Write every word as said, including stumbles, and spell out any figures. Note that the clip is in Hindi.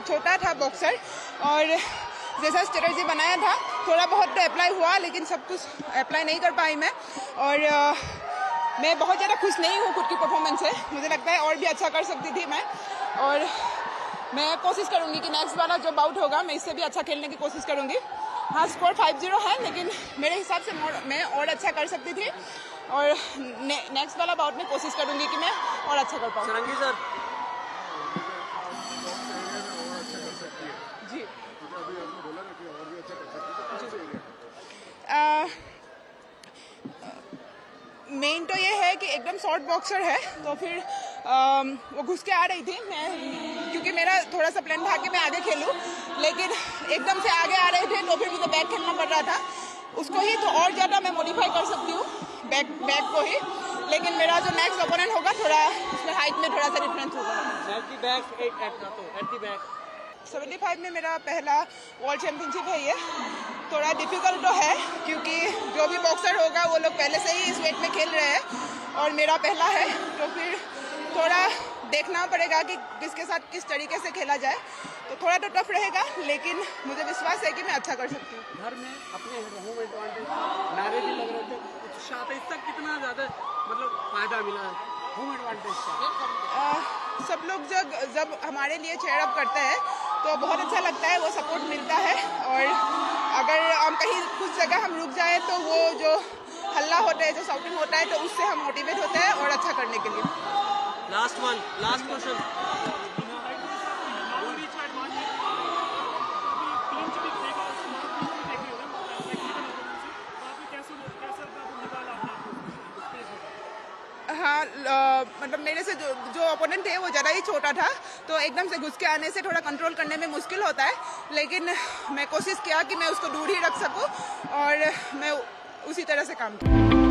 छोटा था बॉक्सर और जैसा स्ट्रेटजी बनाया था थोड़ा बहुत अप्लाई हुआ, लेकिन सब कुछ अप्लाई नहीं कर पाई मैं। और आ, मैं बहुत ज़्यादा खुश नहीं हूँ खुद की परफॉर्मेंस से। मुझे लगता है और भी अच्छा कर सकती थी मैं, और मैं कोशिश करूँगी कि नेक्स्ट वाला जो बाउट होगा मैं इससे भी अच्छा खेलने की कोशिश करूँगी। हाँ, स्कोर फाइव जीरो है, लेकिन मेरे हिसाब से मैं और अच्छा कर सकती थी, और ने, नेक्स्ट वाला बाउट में कोशिश करूँगी कि मैं और अच्छा कर पाऊँ। सारंगी सर जी मेन तो ये है कि एकदम शॉर्ट बॉक्सर है, तो फिर आ, वो घुस के आ रही थी। मैं क्योंकि मेरा थोड़ा सा प्लान था कि मैं आगे खेलूं, लेकिन एकदम से आगे आ रहे थे तो फिर मुझे बैक खेलना पड़ रहा था। उसको ही तो और ज़्यादा मैं मॉडिफाई कर सकती हूँ, बैक बैक को ही, लेकिन मेरा जो नेक्स्ट ओपोनेंट होगा थोड़ा उसमें हाइट में थोड़ा सा डिफरेंस होगा। सेवेंटी फाइव में मेरा पहला वर्ल्ड चैंपियनशिप है। ये थोड़ा डिफिकल्ट तो है, क्योंकि जो भी बॉक्सर होगा वो लोग पहले से ही इस वेट में खेल रहे हैं और मेरा पहला है, तो फिर थोड़ा देखना पड़ेगा कि किसके साथ किस तरीके से खेला जाए। तो थोड़ा तो टफ रहेगा, लेकिन मुझे विश्वास है कि मैं अच्छा कर सकती हूँ। घर में अपने होम एडवांटेज नारे भी लग रहे थे, उत्साह इसका कितना ज़्यादा मतलब फायदा मिला है होम एडवांटेज का? सब लोग जब जब हमारे लिए चेयर अप करते हैं तो बहुत अच्छा लगता है, वो सपोर्ट मिलता है। और अगर हम कहीं कुछ जगह हम रुक जाए तो वो जो हल्ला होता है, जो शॉपिंग होता है, तो उससे हम मोटिवेट होते हैं और अच्छा करने के लिए। Last one last question. हाँ, मतलब मेरे से जो जो ओपोनेंट थे वो ज़्यादा ही छोटा था, तो एकदम से घुस के आने से थोड़ा कंट्रोल करने में मुश्किल होता है, लेकिन मैं कोशिश किया कि मैं उसको दूर ही रख सकूं और मैं उसी तरह से काम करूं।